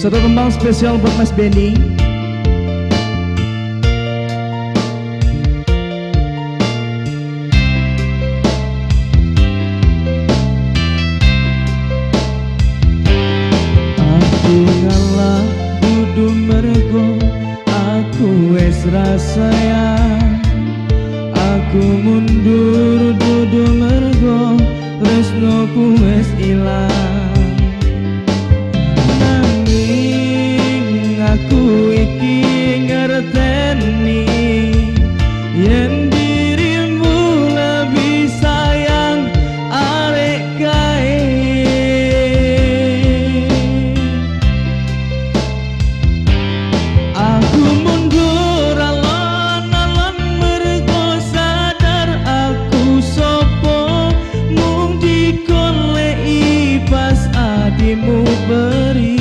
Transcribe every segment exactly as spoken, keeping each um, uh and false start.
Satu tembang spesial buat Mas Benny. Aku ngalah dudu mergo aku wes rasaya. Aku mundur dudu mergo tresnoku wes ilang. Aku iki ngerteni yen dirimu lebih sayang arek kae. Aku mundur alon-alon mergo sadar aku sopo mung digoleki pas adimu beri.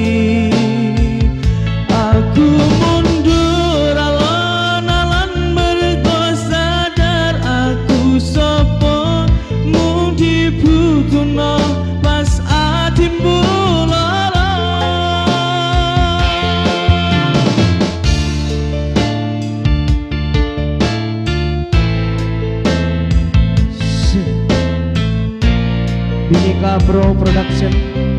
Aku mundur alon-alon mergo sadar aku sopo mung dibutuhno pas atimu lara. Binika Bro Production.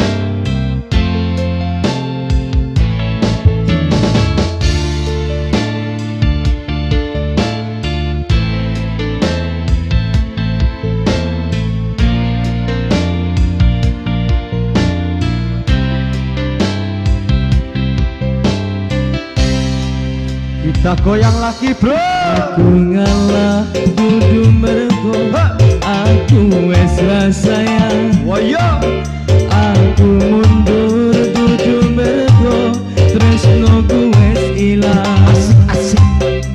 Kita goyang lagi bro. Aku ngalah dudu mergo aku wes rasaya. Waya. Aku mundur dudu mergo tresnoku wes ilang. Asik asik.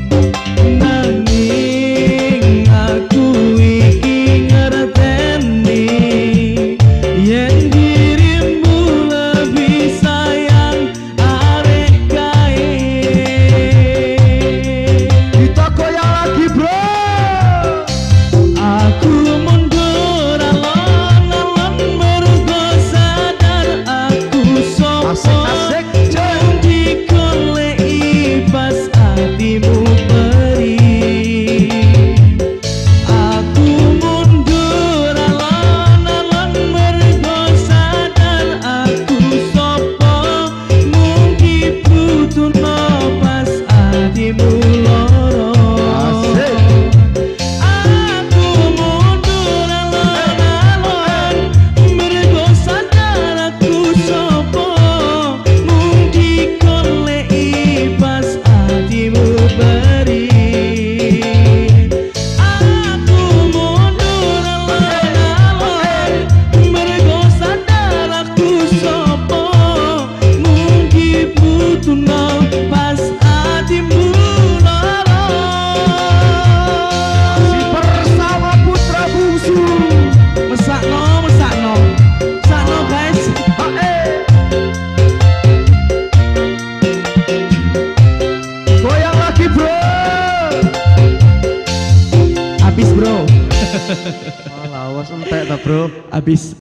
Nanging aku iki ngerteni yen dirimu lebih sayang arek kae. Aku mundur alon-alon mergo sadar aku sopo mung digoleki pas atimu beri. Aku mundur alon-alon mergo sadar aku sopo mung dibutuhno pas atimu loro. Abis bro. Malah awas entek ta bro. Abis.